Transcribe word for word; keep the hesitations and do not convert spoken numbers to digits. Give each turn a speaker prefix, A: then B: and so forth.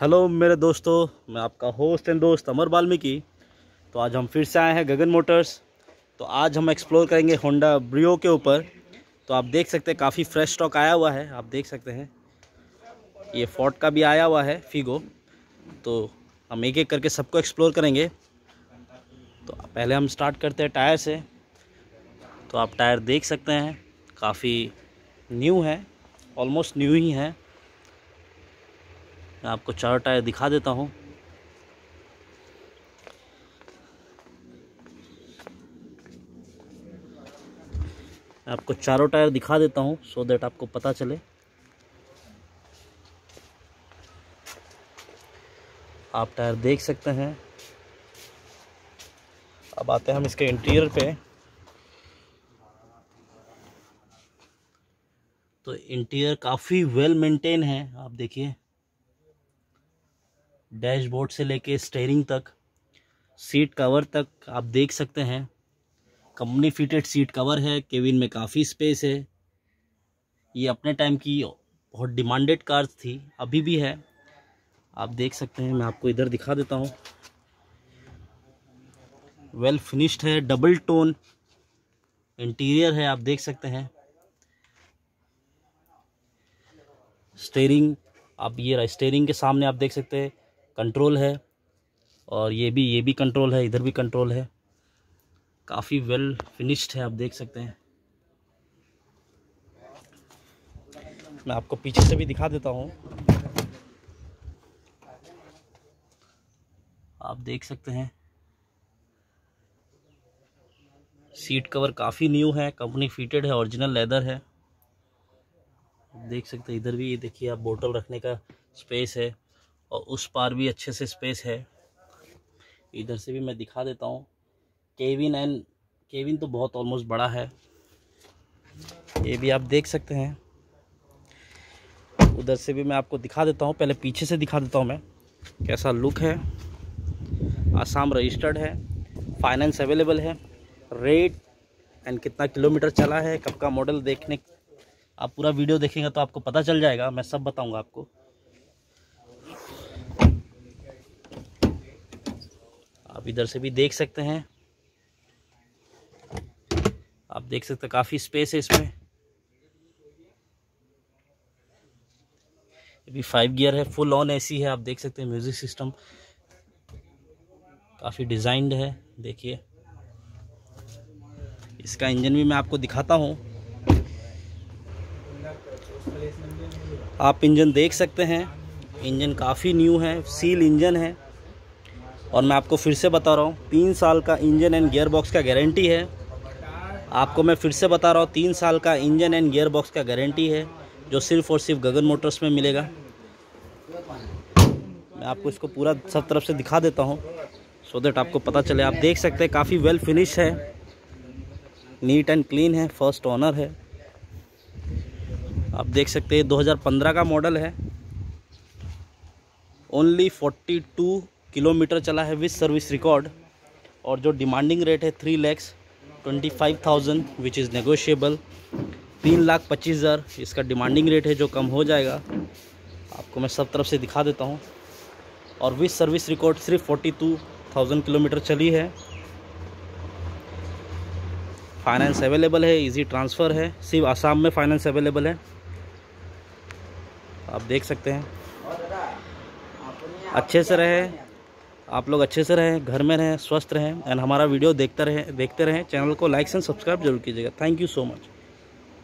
A: Hello मेरे दोस्तों, मैं आपका होस्ट एंड दोस्त अमर वाल्मीकि। तो आज हम फिर से आए हैं गगन मोटर्स। तो आज हम एक्सप्लोर करेंगे होंडा ब्रियो के ऊपर। तो आप देख सकते हैं काफ़ी फ्रेश स्टॉक आया हुआ है। आप देख सकते हैं ये फोर्ड का भी आया हुआ है फीगो। तो हम एक एक करके सबको एक्सप्लोर करेंगे। तो पहले हम स्टार्ट करते हैं टायर से। तो आप टायर देख सकते हैं काफ़ी न्यू है, ऑलमोस्ट न्यू ही है। मैं आपको चार टायर दिखा देता हूँ। मैं आपको चारों टायर दिखा देता हूँ सो दैट आपको पता चले। आप टायर देख सकते हैं। अब आते हैं हम इसके इंटीरियर पे। तो इंटीरियर काफ़ी वेल मेंटेन है। आप देखिए डैशबोर्ड से लेके स्टीयरिंग तक, सीट कवर तक आप देख सकते हैं कंपनी फिटेड सीट कवर है। केबिन में काफ़ी स्पेस है। ये अपने टाइम की बहुत डिमांडेड कार थी, अभी भी है। आप देख सकते हैं। मैं आपको इधर दिखा देता हूँ। वेल फिनिश्ड है, डबल टोन इंटीरियर है। आप देख सकते हैं स्टीयरिंग, आप ये स्टीयरिंग के सामने आप देख सकते हैं कंट्रोल है, और ये भी ये भी कंट्रोल है, इधर भी कंट्रोल है। काफ़ी वेल फिनिश्ड है, आप देख सकते हैं। मैं आपको पीछे से भी दिखा देता हूँ। आप देख सकते हैं सीट कवर काफ़ी न्यू है, कंपनी फिटेड है, ओरिजिनल लेदर है। देख सकते हैं इधर भी ये देखिए आप बोतल रखने का स्पेस है, और उस पार भी अच्छे से स्पेस है। इधर से भी मैं दिखा देता हूँ। केबिन एंड केबिन तो बहुत ऑलमोस्ट बड़ा है, ये भी आप देख सकते हैं। उधर से भी मैं आपको दिखा देता हूँ। पहले पीछे से दिखा देता हूँ मैं कैसा लुक है। आसाम रजिस्टर्ड है, फाइनेंस अवेलेबल है। रेट एंड कितना किलोमीटर चला है, कब का मॉडल, देखने आप पूरा वीडियो देखेंगे तो आपको पता चल जाएगा। मैं सब बताऊंगा आपको। आप इधर से भी देख सकते हैं। आप देख सकते हैं काफ़ी स्पेस है इसमें। ये भी फाइव गियर है, फुल ऑन एसी है। आप देख सकते हैं म्यूजिक सिस्टम काफ़ी डिज़ाइंड है। देखिए इसका इंजन भी मैं आपको दिखाता हूँ। आप इंजन देख सकते हैं, इंजन काफ़ी न्यू है, सील इंजन है। और मैं आपको फिर से बता रहा हूँ तीन साल का इंजन एंड गियर बॉक्स का गारंटी है। आपको मैं फिर से बता रहा हूँ तीन साल का इंजन एंड गियर बॉक्स का गारंटी है, जो सिर्फ और सिर्फ गगन मोटर्स में मिलेगा। मैं आपको इसको पूरा सब तरफ से दिखा देता हूँ सो दैट आपको पता चले। आप देख सकते हैं काफ़ी वेल फिनिश है, नीट एंड क्लीन है, फर्स्ट ओनर है। आप देख सकते हैं दो हज़ार पंद्रह का मॉडल है। ओनली बयालीस किलोमीटर चला है विद सर्विस रिकॉर्ड। और जो डिमांडिंग रेट है three lakhs twenty five thousand which is negotiable. तीन लाख पच्चीस हज़ार इसका डिमांडिंग रेट है, जो कम हो जाएगा। आपको मैं सब तरफ से दिखा देता हूँ। और विद सर्विस रिकॉर्ड सिर्फ फोर्टी टू थाउजेंड किलोमीटर चली है। फाइनेंस अवेलेबल है, इजी ट्रांसफ़र है, सिर्फ आसाम में फाइनेंस अवेलेबल है। आप देख सकते हैं। अच्छे से रहे आप लोग, अच्छे से रहें, घर में रहें, स्वस्थ रहें, एंड हमारा वीडियो देखते रहें देखते रहें चैनल को लाइक एंड सब्सक्राइब जरूर कीजिएगा। Thank you so much.